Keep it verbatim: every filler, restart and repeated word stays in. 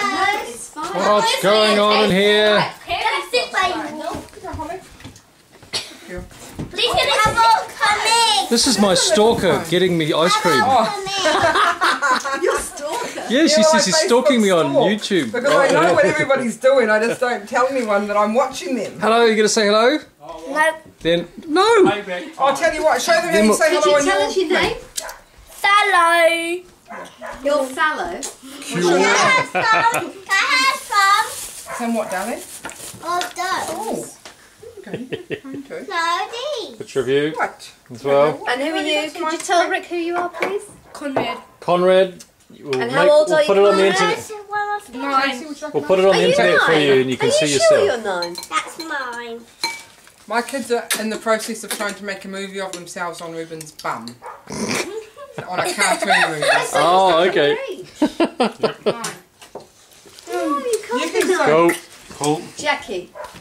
It's fine. What's going on in here? Please get a book coming. This is my stalker getting me ice cream. Your stalker? Yeah, she You're says my she's stalking me on Facebook YouTube. Because I know what everybody's doing, I just don't tell anyone that I'm watching them. Hello, you gonna say hello? No. Then no. I'll tell you what, show them how you say Could hello you on tell your... us your name? Sallow. You're Fallow. Can I have some? Can I have some? Some what, darling? Oh, those. Oh. Okay. Okay. No, these. Picture of you What? as well. And who are you? Could you tell Rick who you are, please? Conrad. Conrad. We'll, And make, how old we'll are put you, it on the Conrad? internet. Mine. We'll put it on Are the you internet for nine? you, and you can are see you yourself. Sure you're nine? That's mine. My kids are in the process of trying to make a movie of themselves on Ruben's bum. On a cartoon movie. Oh, okay. Oh, you can't You be can nine. say... Go. Jackie.